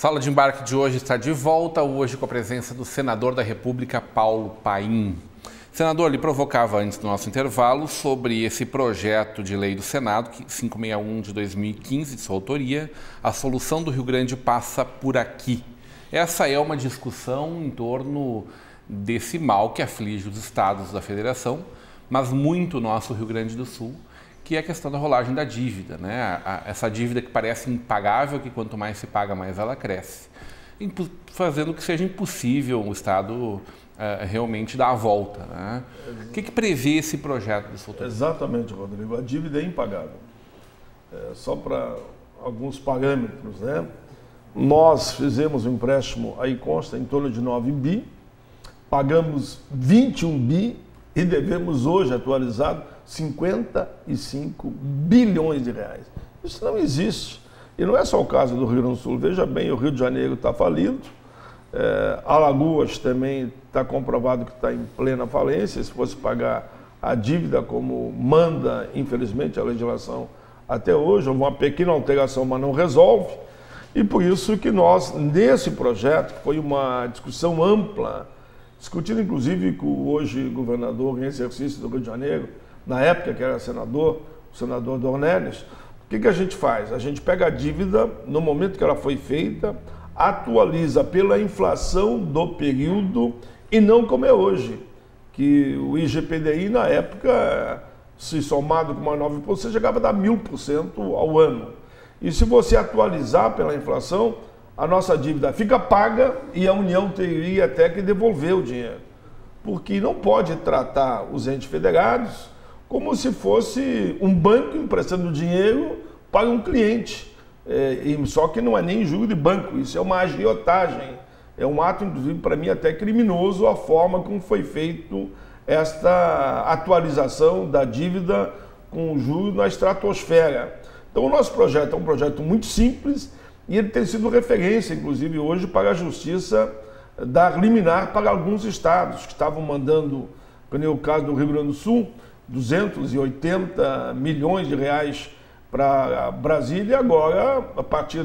Sala de embarque de hoje está de volta, hoje com a presença do senador da República, Paulo Paim. Senador, ele provocava antes do nosso intervalo sobre esse projeto de lei do Senado, 561 de 2015, de sua autoria, a solução do Rio Grande passa por aqui. Essa é uma discussão em torno desse mal que aflige os estados da federação, mas muito o nosso Rio Grande do Sul, que é a questão da rolagem da dívida, né? Essa dívida que parece impagável, que quanto mais se paga, mais ela cresce, fazendo que seja impossível o Estado realmente dar a volta, né? O que prevê esse projeto de sua autoria? Exatamente, Rodrigo. A dívida é impagável. Só para alguns parâmetros, né? Nós fizemos um empréstimo, aí consta, em torno de 9 bi, pagamos 21 bi e devemos hoje, atualizado, 55 bilhões de reais. Isso não existe. E não é só o caso do Rio Grande do Sul. Veja bem, o Rio de Janeiro está falido, Alagoas também está comprovado que está em plena falência. Se fosse pagar a dívida como manda, infelizmente, a legislação até hoje, houve uma pequena alteração, mas não resolve. E por isso que nós, nesse projeto, que foi uma discussão ampla, discutindo inclusive com hoje governador em exercício do Rio de Janeiro, na época que era senador, o senador Dornelles, o que a gente faz? A gente pega a dívida no momento que ela foi feita, atualiza pela inflação do período e não como é hoje, que o IGPDI na época, se somado com uma 9%, chegava a dar 1000% ao ano. E se você atualizar pela inflação, a nossa dívida fica paga e a União teria até que devolver o dinheiro. Porque não pode tratar os entes federados como se fosse um banco emprestando dinheiro para um cliente. Só que não é nem juro de banco, isso é uma agiotagem. É um ato, inclusive, para mim, até criminoso a forma como foi feito esta atualização da dívida com juros na estratosfera. Então, o nosso projeto é um projeto muito simples e ele tem sido referência, inclusive, hoje para a Justiça dar liminar para alguns estados que estavam mandando, como é o caso do Rio Grande do Sul, 280 milhões de reais para Brasília, e agora, a partir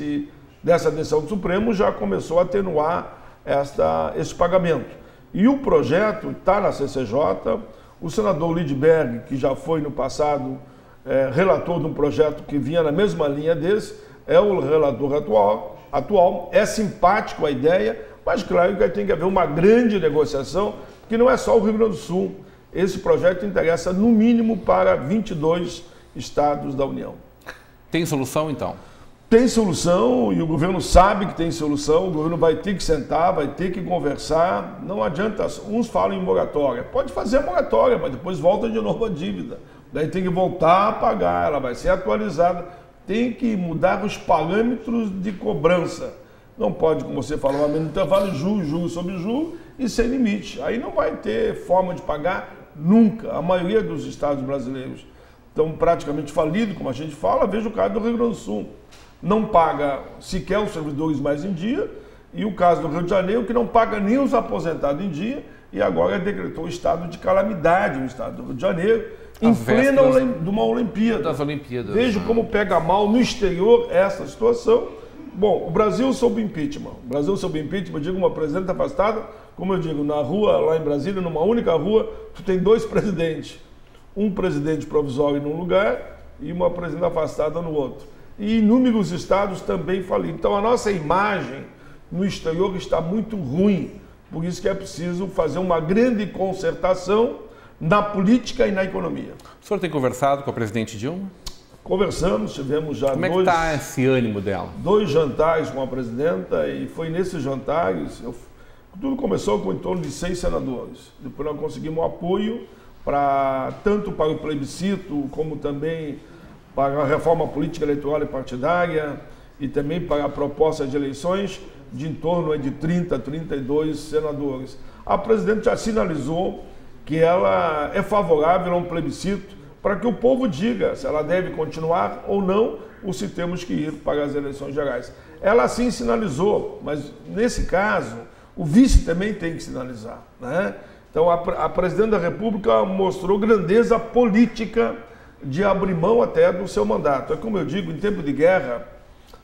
dessa decisão do Supremo, já começou a atenuar esse pagamento. E o projeto está na CCJ, o senador Lidberg, que já foi no passado relator de um projeto que vinha na mesma linha desse, é o relator atual, é simpático a ideia, mas claro que tem que haver uma grande negociação, porque não é só o Rio Grande do Sul. Esse projeto interessa, no mínimo, para 22 estados da União. Tem solução, então? Tem solução e o governo sabe que tem solução, o governo vai ter que sentar, vai ter que conversar. Não adianta, uns falam em moratória. Pode fazer a moratória, mas depois volta de novo a dívida. Daí tem que voltar a pagar, ela vai ser atualizada. Tem que mudar os parâmetros de cobrança. Não pode, como você falou, no intervalo, juros sobre juros e sem limite. Aí não vai ter forma de pagar nunca. A maioria dos estados brasileiros estão praticamente falidos, como a gente fala. Veja o caso do Rio Grande do Sul. Não paga sequer os servidores mais em dia, e o caso do Rio de Janeiro, que não paga nem os aposentados em dia, e agora decretou o estado de calamidade no estado do Rio de Janeiro, em plena de uma Olimpíada. Das Olimpíadas. Veja como pega mal no exterior essa situação. Bom, o Brasil sob impeachment. O Brasil sob impeachment, eu digo, uma presidenta afastada, como eu digo, na rua, lá em Brasília, numa única rua, tu tem dois presidentes. Um presidente provisório num lugar e uma presidenta afastada no outro. E inúmeros estados também faliram. Então a nossa imagem no exterior está muito ruim. Por isso que é preciso fazer uma grande concertação na política e na economia. O senhor tem conversado com a presidente Dilma? Conversamos, tivemos já Como é que está esse ânimo dela? 2 jantares com a presidenta, e foi nesses jantares, tudo começou com em torno de 6 senadores. Depois nós conseguimos apoio tanto para o plebiscito, como também para a reforma política eleitoral e partidária, e também para a proposta de eleições, de em torno de 30, 32 senadores. A presidente já sinalizou que ela é favorável a um plebiscito para que o povo diga se ela deve continuar ou não, ou se temos que ir para as eleições gerais. Ela sim sinalizou, mas nesse caso, o vice também tem que sinalizar, né? Então, a presidente da República mostrou grandeza política de abrir mão até do seu mandato. É como eu digo, em tempo de guerra,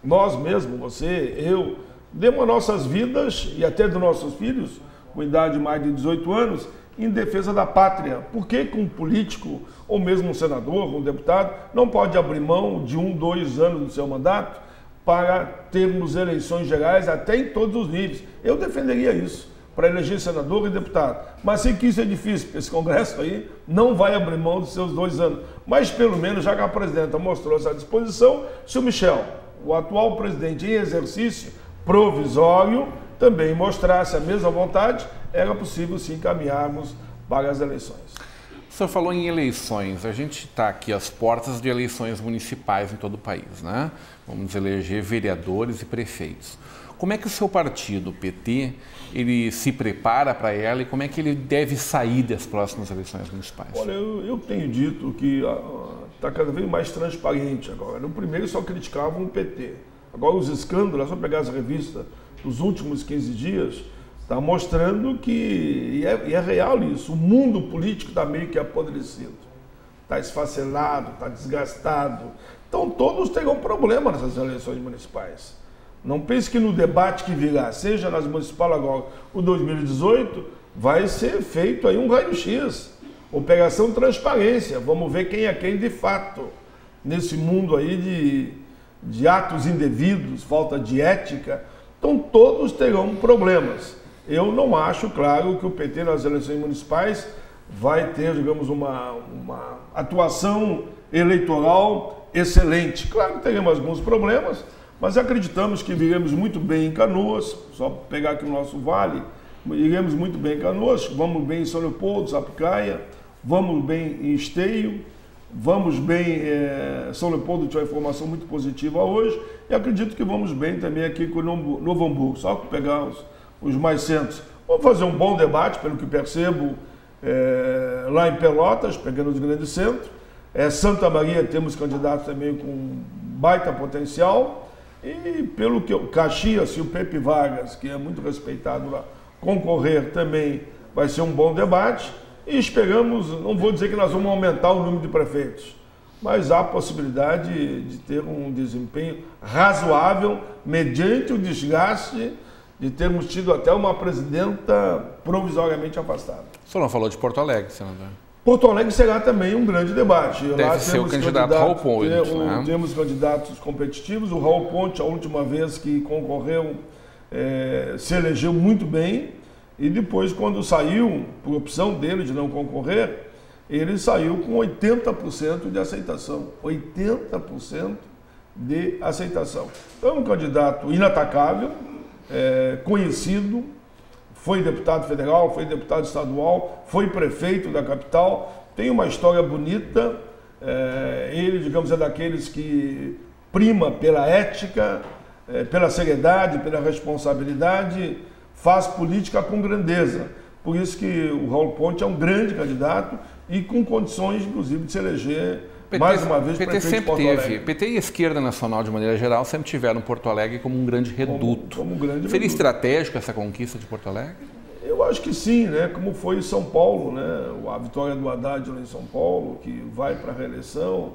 nós mesmos, você, eu, demos nossas vidas e até dos nossos filhos, com idade de mais de 18 anos, em defesa da pátria. Por que um político, ou mesmo um senador, um deputado, não pode abrir mão de 1, 2 anos do seu mandato para termos eleições gerais até em todos os níveis? Eu defenderia isso, para eleger senador e deputado. Mas sei que isso é difícil, porque esse Congresso aí não vai abrir mão dos seus 2 anos. Mas pelo menos, já que a presidenta mostrou essa disposição, se o Michel, o atual presidente em exercício provisório, também mostrasse a mesma vontade, era possível sim caminharmos para as eleições. O senhor falou em eleições. A gente está aqui às portas de eleições municipais em todo o país, né? Vamos eleger vereadores e prefeitos. Como é que o seu partido, o PT, ele se prepara para ela e como é que ele deve sair das próximas eleições municipais? Olha, eu tenho dito que está cada vez mais transparente agora. No primeiro só criticavam o PT. Agora os escândalos, é só pegar as revistas dos últimos 15 dias, está mostrando que, e é real isso, o mundo político está meio que apodrecido. Está esfacelado, está desgastado. Então todos terão problema nessas eleições municipais. Não pense que no debate que virá, seja nas municipais agora, o 2018, vai ser feito aí um raio-x, operação transparência. Vamos ver quem é quem de fato, nesse mundo aí de atos indevidos, falta de ética. Então todos terão problemas. Eu não acho, claro, que o PT nas eleições municipais vai ter, digamos, uma atuação eleitoral excelente. Claro que teremos alguns problemas, mas acreditamos que viremos muito bem em Canoas, só pegar aqui o nosso vale, iremos muito bem em Canoas, vamos bem em São Leopoldo, Sapucaia, vamos bem em Esteio, vamos bem em São Leopoldo, tinha uma informação muito positiva hoje, e acredito que vamos bem também aqui com o Novo Hamburgo, só que pegar os mais centros. Vamos fazer um bom debate, pelo que percebo, lá em Pelotas, pegando os grandes centros. Santa Maria temos candidatos também com baita potencial. E pelo que Caxias e o Pepe Vargas, que é muito respeitado lá, concorrer também vai ser um bom debate. E esperamos, não vou dizer que nós vamos aumentar o número de prefeitos, mas há a possibilidade de ter um desempenho razoável mediante o desgaste de termos tido até uma presidenta provisoriamente afastada. O senhor não falou de Porto Alegre, senador? Porto Alegre será também um grande debate. Deve Lá ser o candidato Raul Ponte, né? Temos candidatos competitivos. O Raul Ponte, a última vez que concorreu, se elegeu muito bem. E depois, quando saiu, por opção dele de não concorrer, ele saiu com 80% de aceitação. 80% de aceitação. Então, é um candidato inatacável, conhecido, foi deputado federal, foi deputado estadual, foi prefeito da capital, tem uma história bonita. Ele, digamos, é daqueles que prima pela ética, pela seriedade, pela responsabilidade, faz política com grandeza. Por isso que o Raul Ponte é um grande candidato e com condições, inclusive, de se eleger mais uma vez prefeito de Porto Alegre. PT e a esquerda nacional, de maneira geral, sempre tiveram Porto Alegre como um grande reduto. Como um grande Seria reduto. estratégico essa conquista de Porto Alegre? Eu acho que sim, né? Como foi em São Paulo, né? A vitória do Haddad lá em São Paulo, que vai para a reeleição,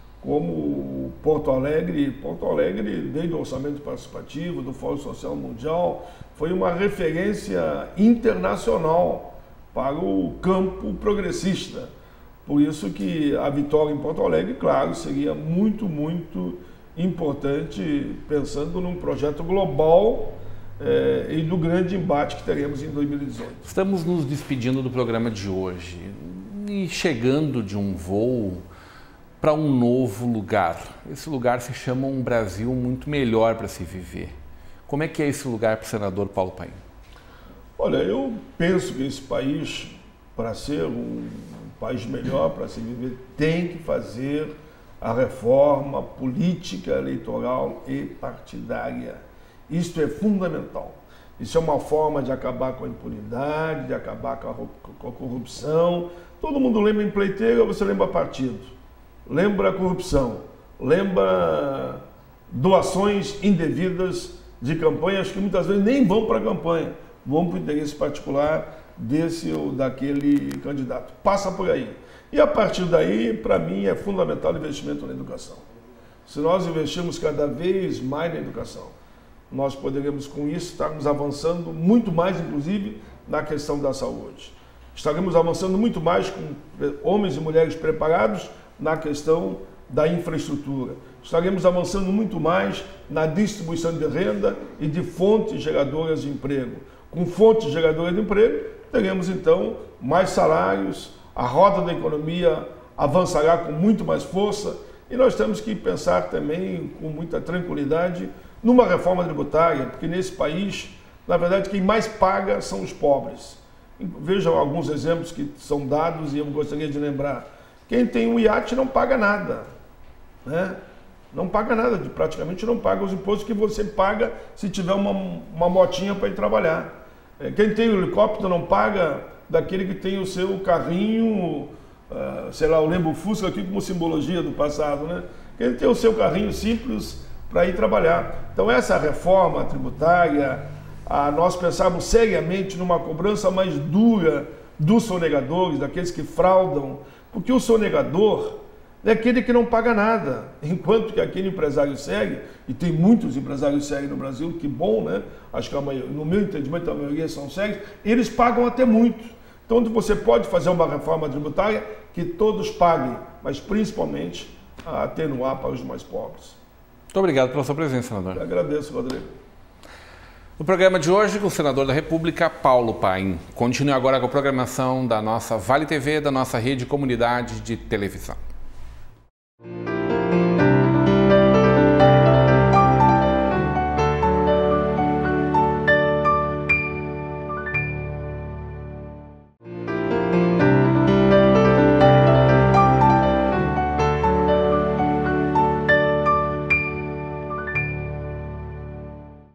como Porto Alegre, desde o orçamento participativo, do Fórum Social Mundial, foi uma referência internacional para o campo progressista. Por isso que a vitória em Porto Alegre, claro, seria muito, muito importante, pensando num projeto global e do grande embate que teremos em 2018. Estamos nos despedindo do programa de hoje e chegando de um voo para um novo lugar. Esse lugar se chama um Brasil muito melhor para se viver. Como é que é esse lugar para o senador Paulo Paim? Olha, eu penso que esse país, para ser um país melhor para se viver, tem que fazer a reforma política, eleitoral e partidária. Isso é fundamental. Isso é uma forma de acabar com a impunidade, de acabar com a corrupção. Todo mundo lembra empreiteira, você lembra partido. Lembra a corrupção. Lembra doações indevidas de campanhas que muitas vezes nem vão para a campanha, vão para o interesse particular desse ou daquele candidato. Passa por aí. E a partir daí, para mim, é fundamental o investimento na educação. Se nós investirmos cada vez mais na educação, nós poderemos com isso estarmos avançando muito mais, inclusive, na questão da saúde. Estaremos avançando muito mais com homens e mulheres preparados na questão da infraestrutura. Estaremos avançando muito mais na distribuição de renda e de fontes geradoras de emprego. Com fontes geradoras de emprego, teremos então mais salários, a roda da economia avançará com muito mais força e nós temos que pensar também com muita tranquilidade numa reforma tributária, porque nesse país, na verdade, quem mais paga são os pobres. Vejam alguns exemplos que são dados e eu gostaria de lembrar. Quem tem um iate não paga nada, né? Não paga nada, praticamente não paga os impostos que você paga se tiver uma motinha para ir trabalhar. Quem tem o helicóptero não paga daquele que tem o seu carrinho, sei lá, eu lembro o Fusca aqui como simbologia do passado, né? Quem tem o seu carrinho simples para ir trabalhar. Então essa reforma tributária, nós pensamos seriamente numa cobrança mais dura dos sonegadores, daqueles que fraudam, porque o sonegador é aquele que não paga nada, enquanto que aquele empresário sério, e tem muitos empresários sérios no Brasil, que bom, né? Acho que no meu entendimento a maioria são sérios, eles pagam até muito. Então você pode fazer uma reforma tributária que todos paguem, mas principalmente atenuar para os mais pobres. Muito obrigado pela sua presença, senador. Eu agradeço, Rodrigo. No programa de hoje, com o senador da República, Paulo Paim. Continue agora com a programação da nossa Vale TV, da nossa rede comunidade de televisão.